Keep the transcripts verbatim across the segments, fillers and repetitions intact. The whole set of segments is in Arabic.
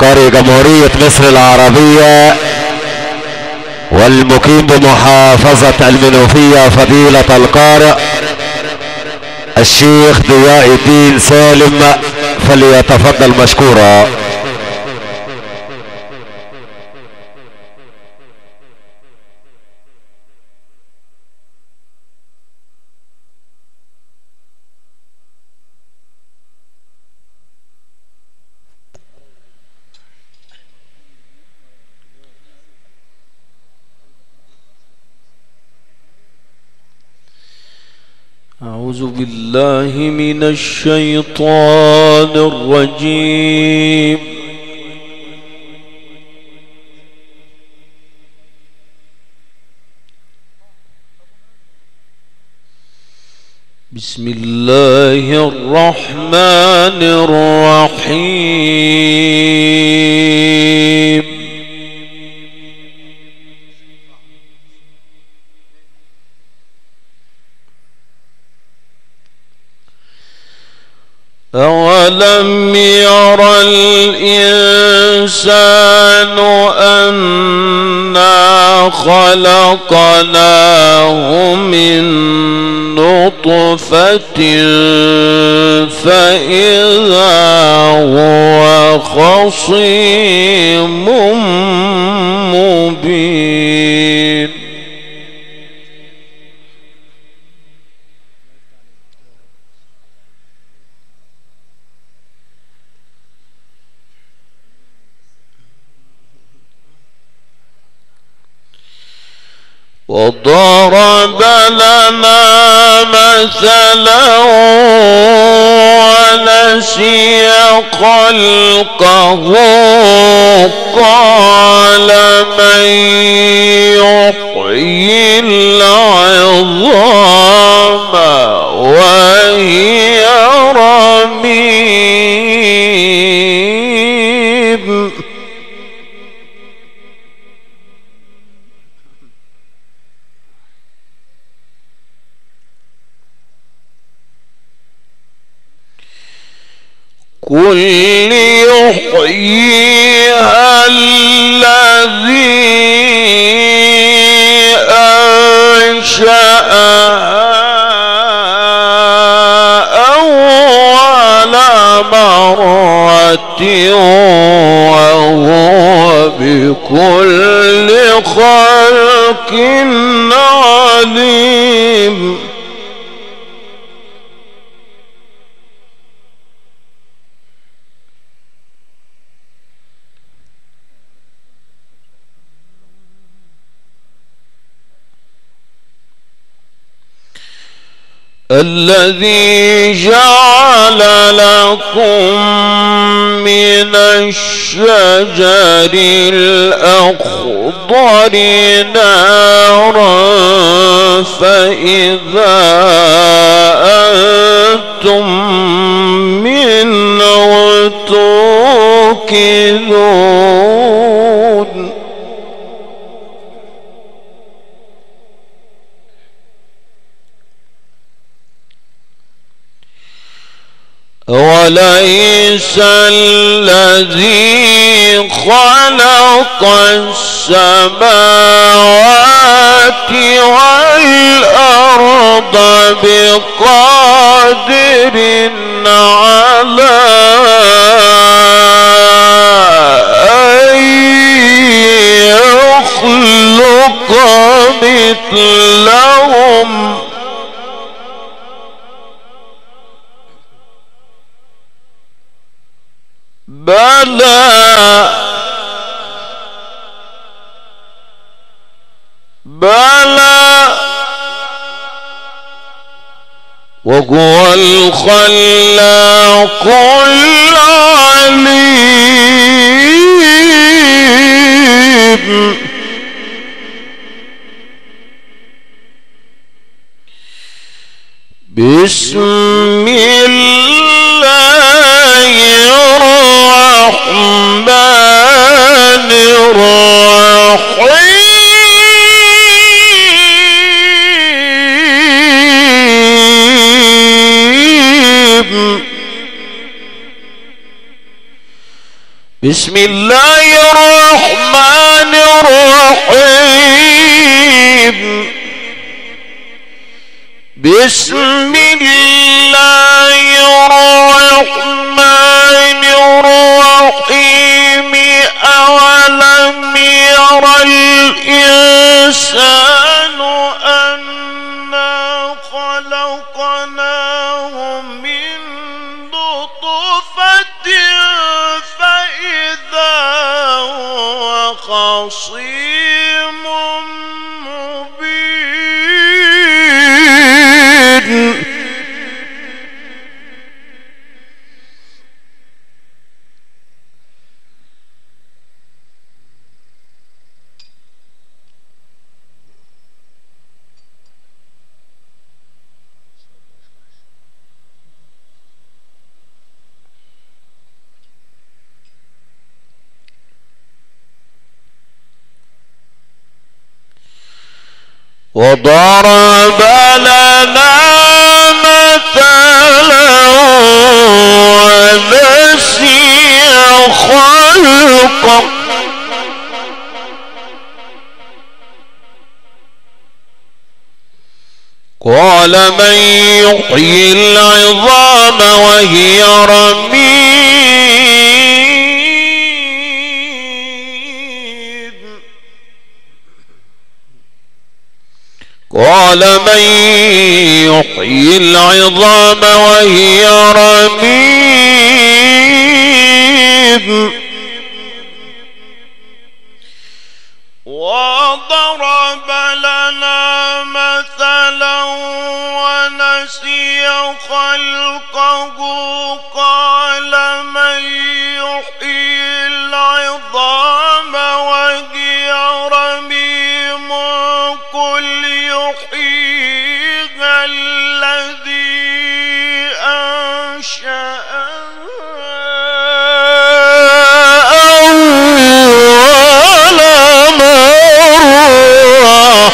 قارئ جمهورية مصر العربية والمقيم بمحافظة المنوفية، فضيلة القارئ الشيخ ضياء الدين سالم، فليتفضل مشكورا. أعوذ بالله من الشيطان الرجيم. بسم الله الرحمن الرحيم. أولم ير الإنسان أنا خلقناه من نطفة فإذا هو خصيم مبين. وضرب لنا مثلا ونسي خلقه قال من يحيي العظام وهي رميم. قل يحييها الذي أنشأها أول مرة وهو بكل خلق عليم. الذي جعل لكم من الشجر الأخضر نارا فإذا أنتم منه توقدون. وليس الذي خلق السماوات والأرض بقادر على أن يخلق مثلهم بلى بلى وهو الخلاق العليم. بسم الله الرحمن الرحيم. بسم الله الرحمن الرحيم بسم الله الرحمن الرحيم أولم ير الإنسان أنا خلقناه من نطفة فإذا هو خصيم مبين وضرب لنا مثلا ونسي خلقه قال من يحيي العظام وهي رميم قال من يحيي العظام وهي رميم وضرب لنا مثلا ونسي خلقه قال من يحيي العظام وهي رميم قل يحييها الذي أنشأها أول مرة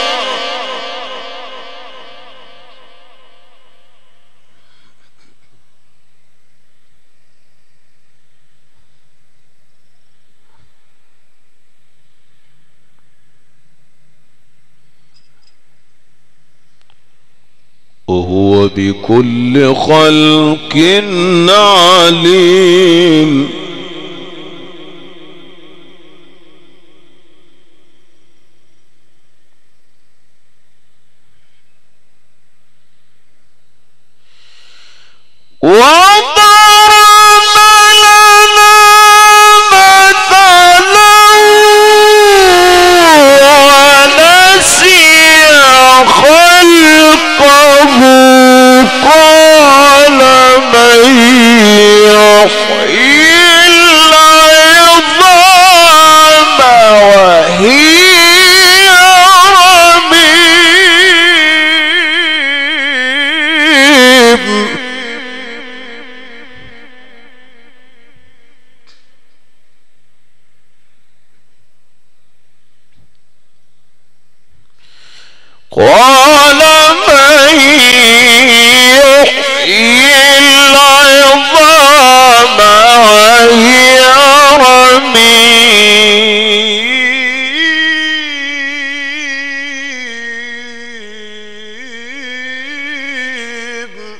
وهو بكل خلق عليم وضرب لنا مثلا ونسي خلقه قال من يحيي العظام وهي رميم قال من يحيي العظام وهي رميم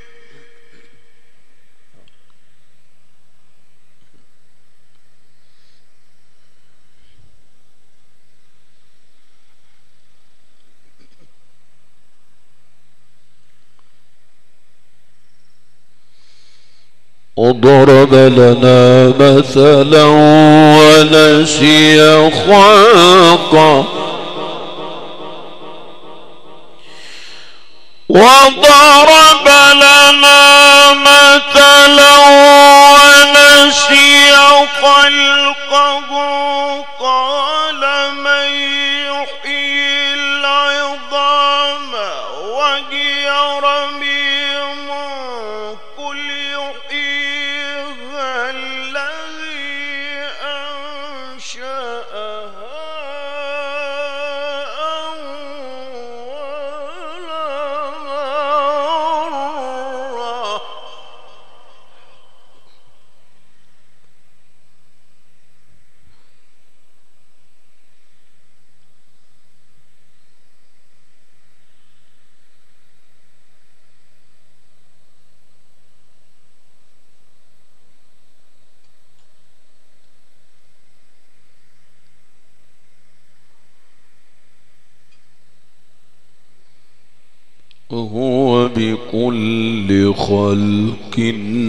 وضرب لنا مثلا ونسي خلقه وضرب لنا مثلا ونسي خلقه قال من يحيي العظام وهي رميم قل يحييها الذي أنشأها أول مرة وهو بكل خلق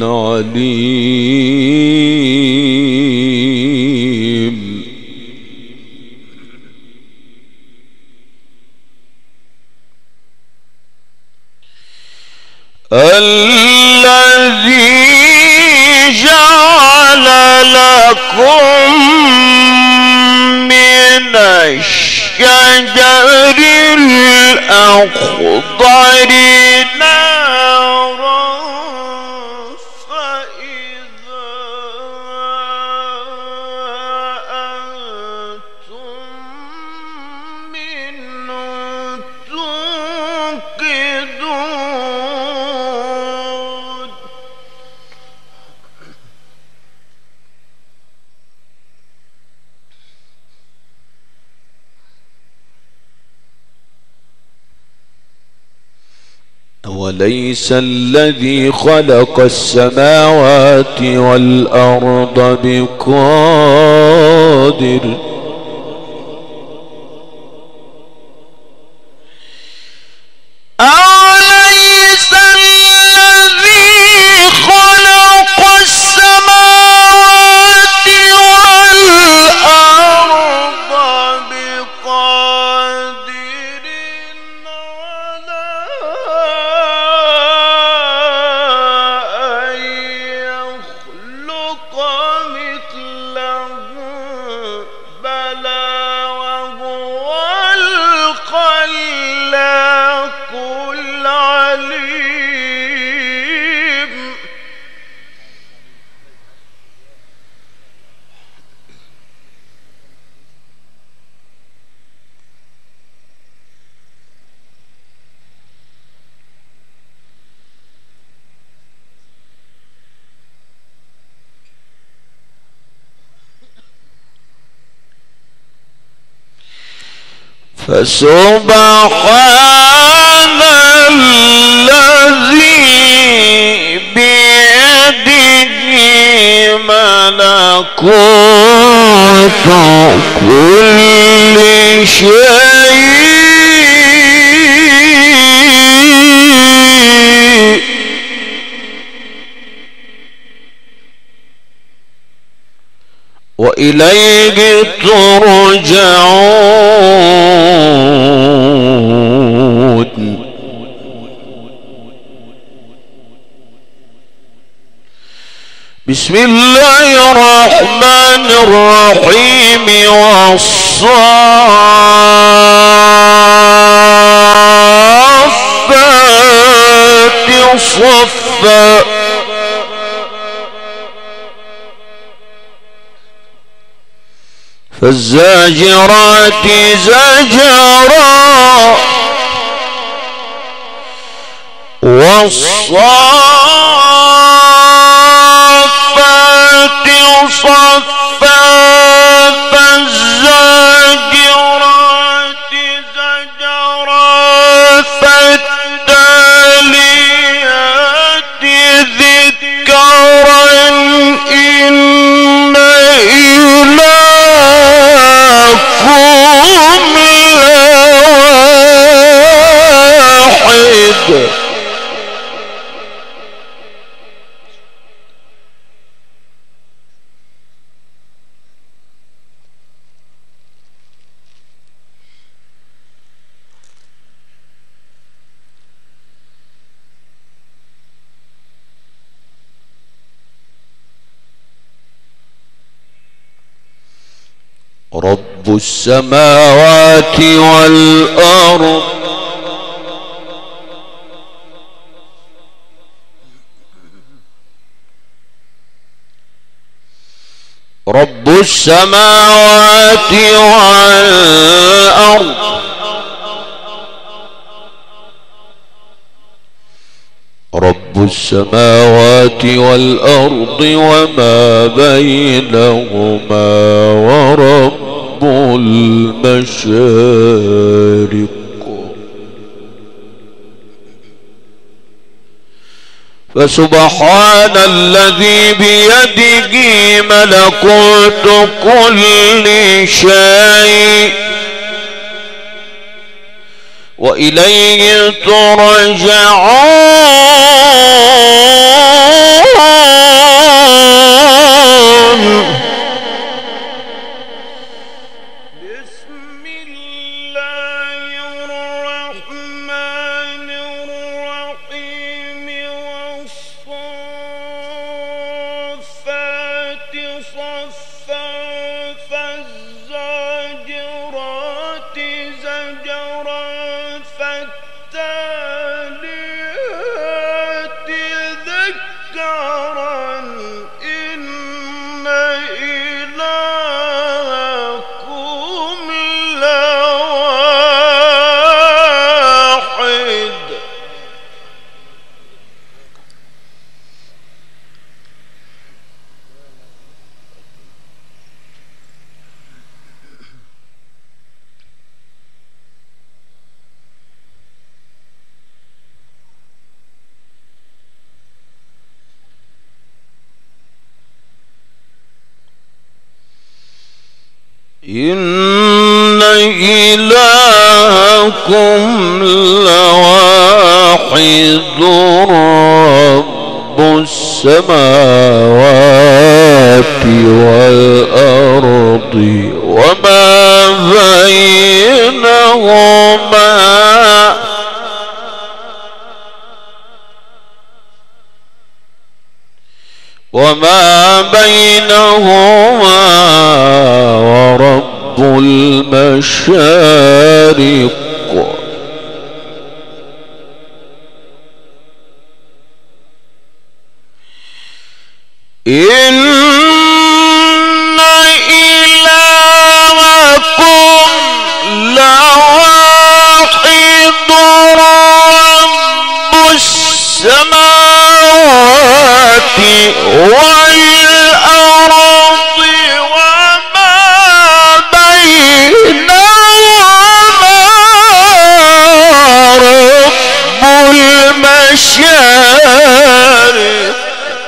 عليم. الذي جعل لكم من الشجر الأخضر نارا فإذا أنتم منه توقدون. وليس الذي خلق السماوات والأرض بقادر أوليس الذي خلق السماوات والأرض بقادر على أن يخلق مثلهم بلى وهو الخلاق العليم. فسبحان الذي بيده ملكوت كل شيء وإليه ترجعون. بسم الله الرحمن الرحيم. والصافات صفا فالزاجرات زجرا والصافات صفا فالزاجرات زجرا فالتاليات ذكرا إن إلهكم لواحد. رب السماوات والأرض رب السماوات والأرض رب السماوات والأرض وما بينهما ورب المشارق. فسبحان الذي بيده ملكوت كل شيء وإليه ترجعون. بسم الله الرحمن الرحيم والصافات صفا فالزاجرات زجرا فالتاليات ذكرا إن إلهكم لواحد. إن إلهكم لواحد رب السماوات والأرض وما بينهما وما بينهما ورب المشارق. إن إلهكم لواحد رب السماوات والأرض وما بينهما رب المشارق.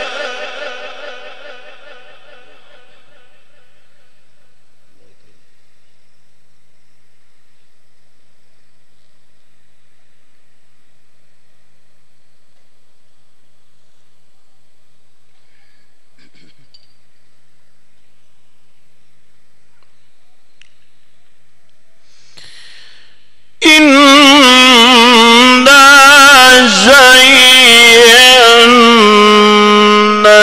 إنا زينا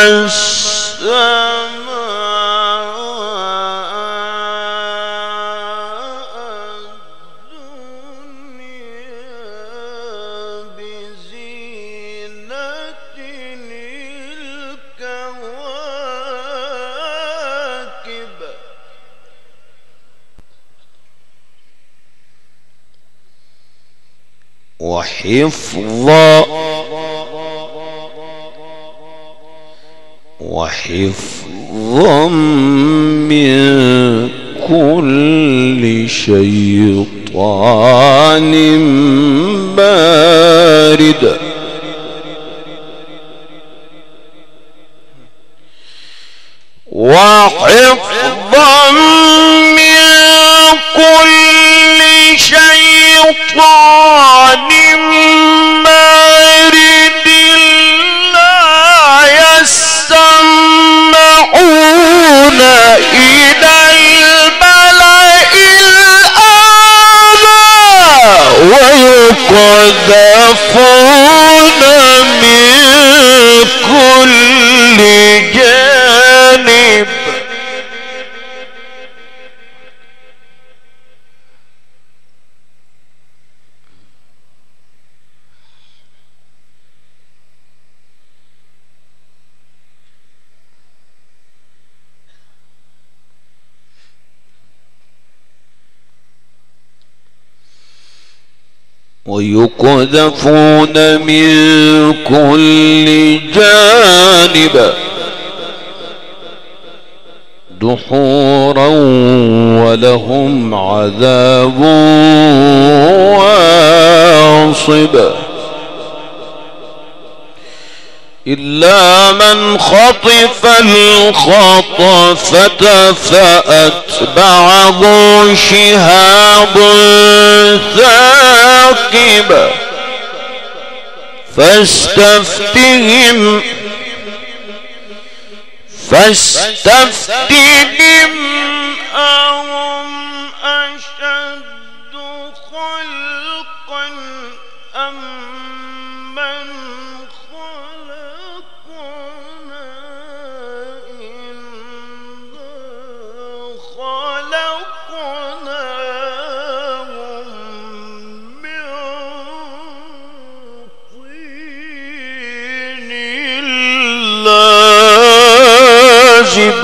السماء الدنيا بزينة الكواكب وحفظا وحفظا من كل شيطان مارد. وحفظا من كل شيطان مارد لا يسمعون إلى الملأ الأعلى ويقذفون من كل جانب. ويقذفون من كل جانب دحورا ولهم عذاب واصب. إلا من خطف الخطفة فأتبعه شهاب ثاقب فاستفتهم فاستفتهم أهم أشد خلقا أم من خلقنا إنا خلقناهم من طين لازب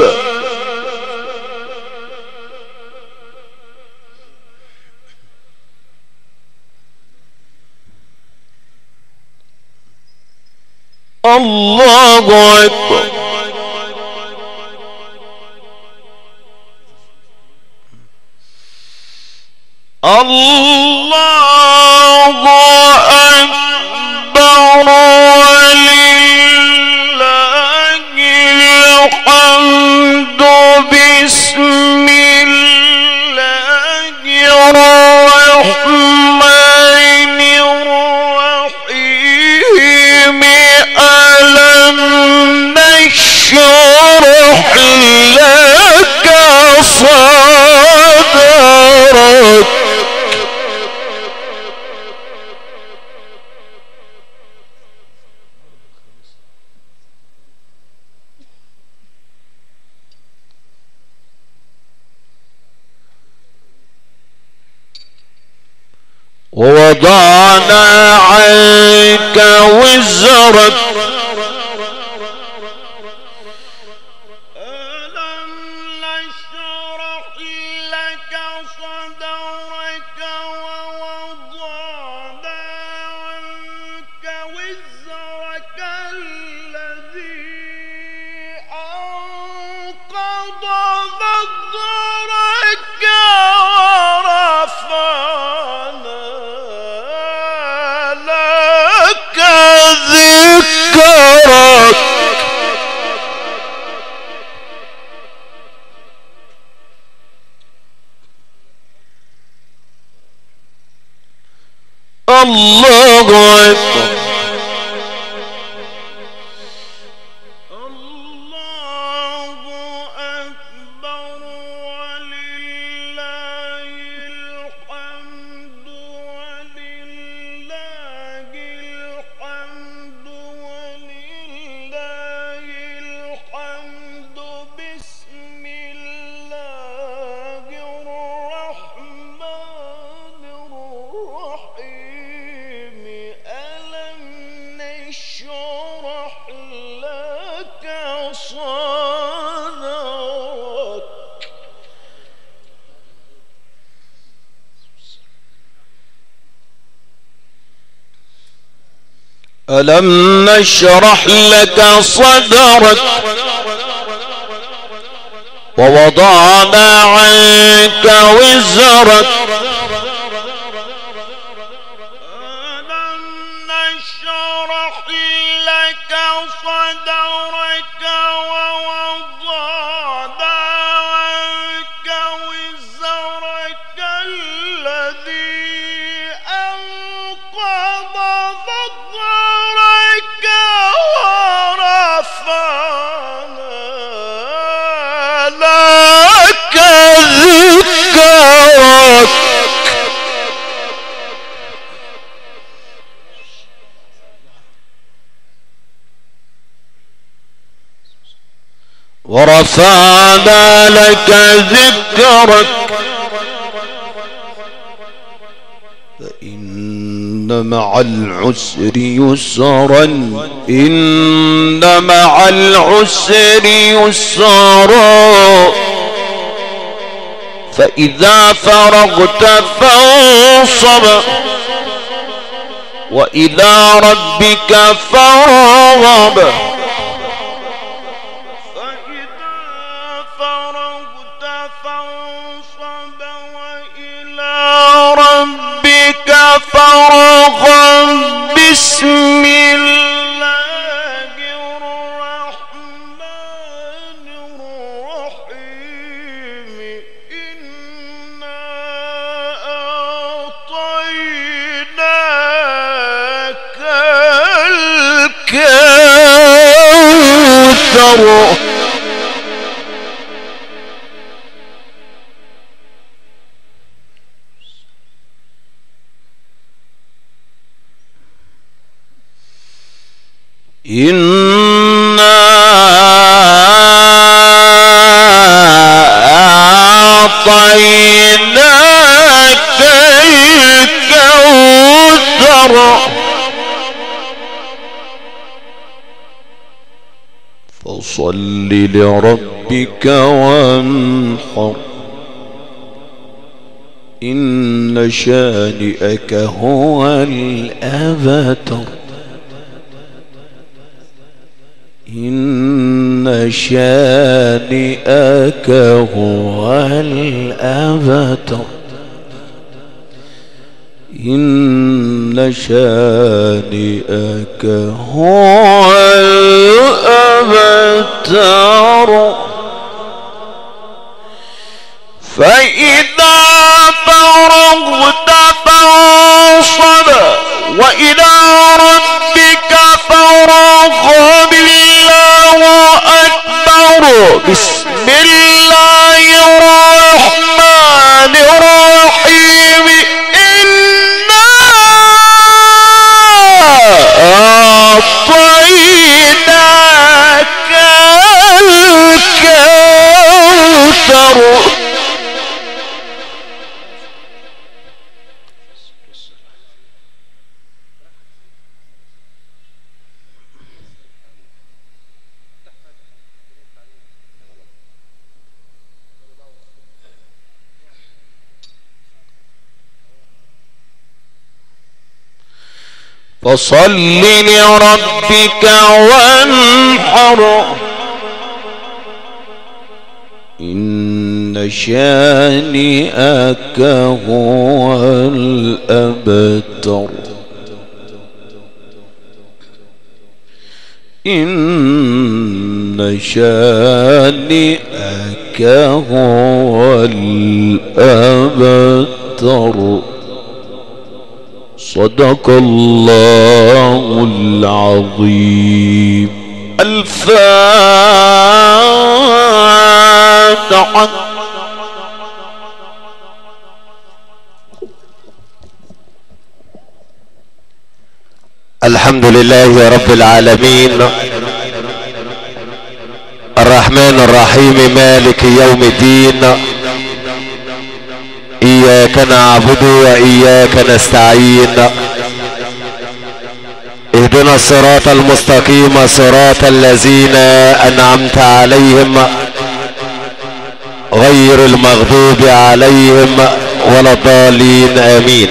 الله أكبر. الله أكبر ولله الحمد بسم الله الرحمن الرحيم ألم نشرح لك صدرك ووضعنا عنك وزرك ألم نشرح لك صدرك ووضعنا عنك وزرك الذي أنقض ظهرك ورفعنا لك ذكرك الله أكبر. الله أكبر ولله الحمد ولله الحمد ولله الحمد بسم الله الرحمن الرحيم ألم نشرح لك صدرك ألم نشرح لك صدرك ووضعنا عنك وزرك ألم نشرح لك صدرك ووضعنا عنك وزرك الذي أنقض ظهرك ورفعنا لك ذكرك ورفعنا لك ذكرك فإن مع العسر يسرا إن مع العسر يسرا فإذا فرغت فانصب وإلى ربك فارغب فإذا فرغت فانصب وإلى ربك فارغب بسم الله الرحمن الرحيم إنا كوثر إنا أعطيناك الكوثر فصل لربك وانحر إن شانئك هو الأبتر إن شانئك هو الأبتر إن شانئك هو الأبتر فإذا فرغت فانصب وإلى ربك فارغب الله أكبر بسم الله الرحمن الرحيم إنا أعطيناك الكوثر فصل لربك وانحر إن شانئك هو الأبتر إن شانئك هو الأبتر صدق الله العظيم. الفاتحة. الحمد لله رب العالمين الرحمن الرحيم مالك يوم الدين إياك نعبد وإياك نستعين اهدنا الصراط المستقيم صراط الذين أنعمت عليهم غير المغضوب عليهم ولا الضالين آمين.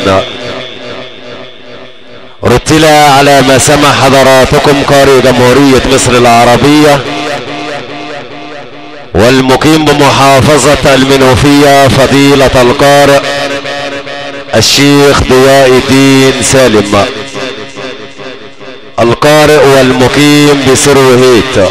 رتل على ما سمع حضراتكم قارئ جمهورية مصر العربية والمقيم بمحافظة المنوفية فضيلة القارئ الشيخ ضياء الدين سالم، القارئ والمقيم بسروهيت.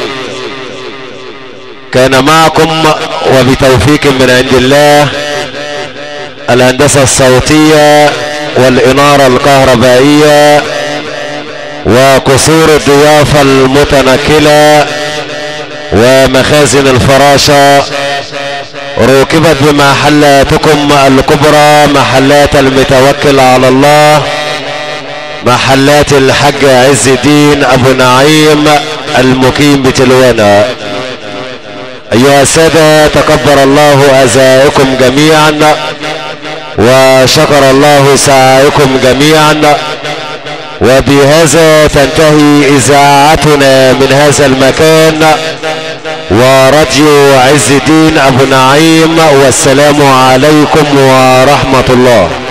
كان معكم وبتوفيق من عند الله الهندسة الصوتية والإنارة الكهربائية وقصور الضيافة المتنكلة ومخازن الفراشة، ركبت بمحلاتكم الكبرى محلات المتوكل على الله، محلات الحاج عز الدين ابو نعيم المقيم بتلوانا. ايها السادة تقبل الله ازائكم جميعا وشكر الله سعيكم جميعا، وبهذا تنتهي اذاعتنا من هذا المكان وراديو عز الدين ابو نعيم، والسلام عليكم ورحمة الله.